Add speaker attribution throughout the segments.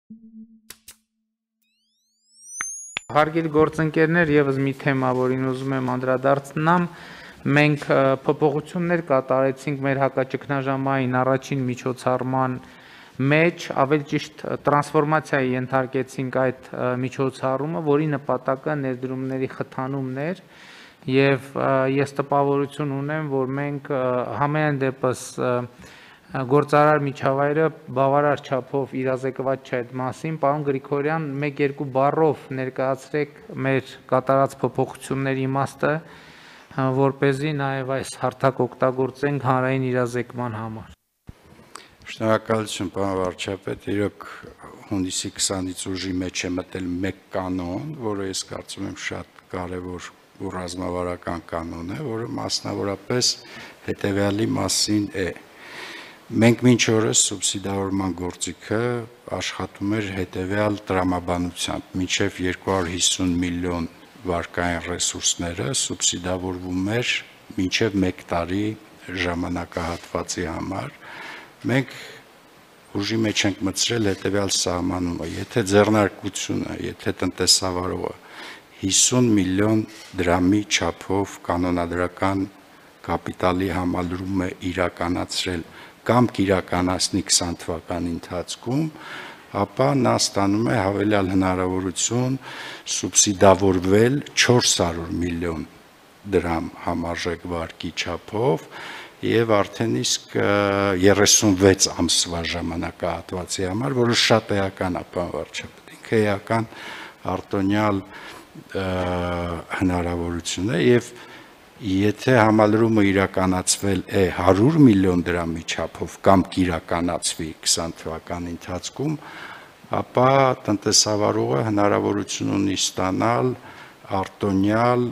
Speaker 1: Հարգելի գործընկերներ, եւս մի թեմա, որին ուզում եմ անդրադարձնամ, մենք փոփոխություններ կատարեցինք մեր հակաճգնաժամային առաջին միջոցառման մեջ, ավելի ճիշտ տրանսֆորմացիայի ենթարկեցինք այդ միջոցառումը, որի նպատակը ներդրումների խթանումն էր, եւ ես տպավորություն ունեմ, որ մենք համենայն դեպս գործարար միջավայրը բավարար չափով իրազեկված չէ այդ մասին, պարոն Գրիգորյան, 1-2 բառով ներկայացրեք մեր կատարած փոփոխությունների իմաստը, որպեսզի նաև այս հարթակ օգտագործենք հանրային իրազեկման համար։
Speaker 2: Շնորհակալություն, պարոն վարչապետ, իրոք հունիսի 20-ից ուժի մեջ է մտել մեկ կանոն, որը ես կարծում եմ շատ կարևոր ու ռազմավարական կանոն է, որը մասնավորապես հետևյալի մասին է. մենք մինչ օրս սուբսիդավորման գործիքը աշխատում էր հետևյալ տրամաբանությամբ, մինչև 250 միլիոն վարկային ռեսուրսները սուբսիդավորվում էր մինչև 1 տարի ժամանակահատվածի համար, մենք ուժի մեջ ենք մտցրել հետևյալ սահմանումը, եթե ձեռնարկությունը, եթե տնտեսավարողը 50 միլիոն դրամի չափով կանոնադրական կապիտալի համալրում է իրականացրել կամ կիրականացնի 20 թվականի ընթացքում, ապա նա ստանում է հավելյալ հնարավորություն սուբսիդավորվել 400 միլիոն դրամ համարժեք վարկի չափով եւ արդեն իսկ 36 ամսվա ժամանակահատվածի համար, որը շատ էական է, պարոն վարչապետ, ինքը էական արտոնյալ հնարավորություն է եւ եթե համալրումը իրականացվել է 100 միլիոն դրամի չափով կամ կիրականացվի 20 թվականի ընթացքում, ապա տնտեսավարողը հնարավորություն ունի ստանալ արտոնյալ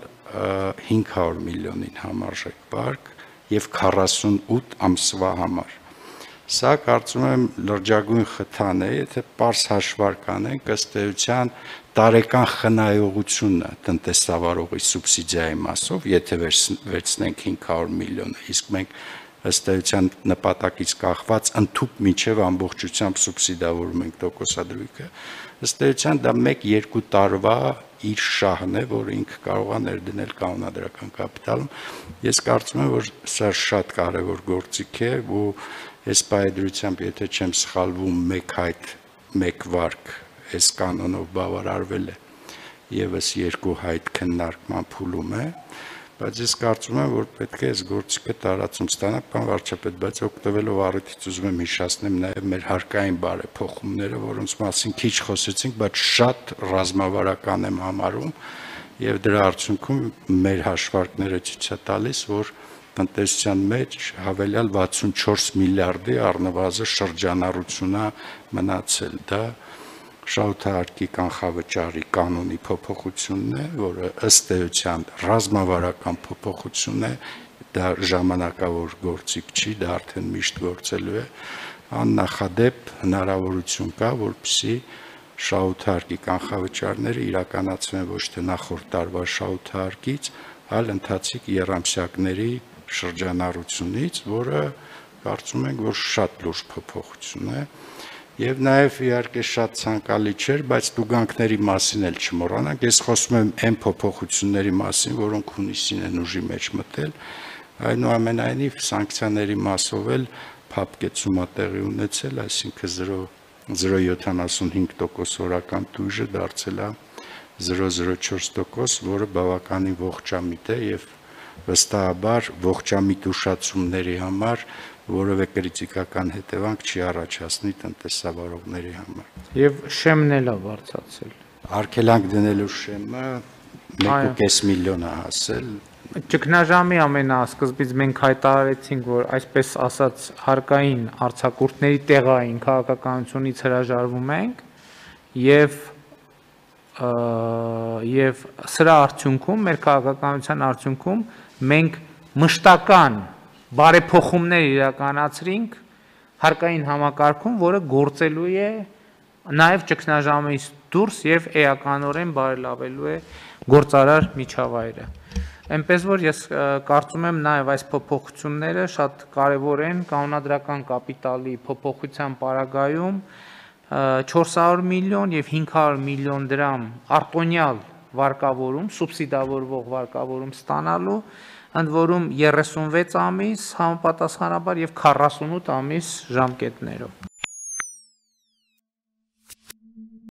Speaker 2: 500 միլիոնին համարժեք վարկ եւ 48 ամսվա համար։ Սա կարծում եմ լրջագույն խթան է, եթե պարզ հաշվարկ անենք, ըստ էության տարեկան խնայողությունը տնտեսավարողի սուբսիդիայի մասով, եթե վերցնենք 500 միլիոնը, իսկ մենք ըստ էության նպատակից կախված ընդհուպ մինչև ամբողջությամբ սուբսիդավորում ենք տոկոսադրույքը, ըստ էության դա 1-2 տարվա իր շահն է, որը ինքը կարող է ներդնել կանոնադրական կապիտալում։ Ես կարծում եմ, որ սա շատ կարևոր գործիք է, ու այս պայծրությամբ, եթե չեմ սխալվում, մեկ հայտ, մեկ վարկ այս կանոնով բավարարվել է եւս 2 հայտ քննարկման փուլում է, բայց ես կարծում եմ, որ պետք է այս գործիքը տարածում ստանա, պարոն վարչապետ, բայց օգտվելով առիթից ուզում եմ հիշեցնեմ նաեւ մեր հարկային բարեփոխումները, որոնց մասին քիչ խոսեցինք, բայց շատ ռազմավարական եմ համարում եւ դրա արդյունքում մեր հաշվարկները ցույց է տալիս, որ տնտեսության մեջ հավելյալ 64 միլիարդի առնվազն շրջանառություն է մնացել, դա շահութահարկի կանխավճարի կանոնի փոփոխությունն է, որը ըստ էության ռազմավարական փոփոխություն է, դա ժամանակավոր գործիք չի, դա արդեն միշտ գործելու է, աննախադեպ հնարավորություն կա, որպեսզի շահութահարկի կանխավճարները իրականացվեն ոչ թե նախորդ տարվա շահութահարկից, այլ ընթացիկ եռամսյակների շրջանառությունից, որը կարծում ենք, որ շատ լուրջ փոփոխություն է, եւ նաեւ իհարկե շատ ցանկալի չէր, բայց տուգանքների մասին էլ չմոռանանք, ես խոսում եմ այն փոփոխությունների մասին, որոնք հունիսին են ուժի մեջ մտել, այնուամենայնիվ սանկցիաների մասով էլ փափկեցում է տեղի ունեցել, այսինքն 0.75% օրական տույժը դարձել է 0.04%, որը բավականին ողջամիտ է եւ վստահաբար ողջամիտ ուշացումների համար որևէ կրիտիկական հետևանք չի առաջացնի տնտեսավարողների համար։
Speaker 1: Եվ շեմն էլ է բարձրացել։
Speaker 2: Արգելանք դնելու շեմը 1.5 միլիոն է հասել։
Speaker 1: Ճգնաժամի ամենասկզբից մենք հայտարարեցինք, որ այսպես ասած հարկային արձակուրդների տեղային քաղաքականությունից հրաժարվում ենք եւ սրա արդյունքում մեր քաղաքականության արդյունքում մենք մշտական բարեփոխումներ իրականացրինք հարկային համակարգում, որը գործելու է նաև ճգնաժամից դուրս եւ էականորեն բարելավելու է գործարար միջավայրը։ Այնպես որ ես կարծում եմ նաև այս փոփոխությունները շատ կարևոր են կանոնադրական կապիտալի փոփոխության պարագայում 400 միլիոն եւ 500 միլիոն դրամ արտոնյալ վարկավորում, սուբսիդավորվող վարկավորում ստանալու, ընդ որում 36 ամիս համապատասխանաբար եւ 48 ամիս ժամկետներով։